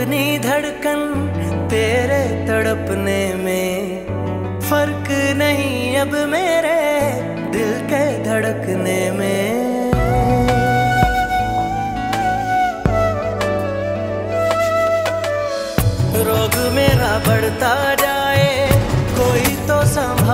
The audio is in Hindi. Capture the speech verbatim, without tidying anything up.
अपनी धड़कन तेरे तड़पने में, फर्क नहीं अब मेरे दिल के धड़कने में। रोग मेरा बढ़ता जाए, कोई तो संभाल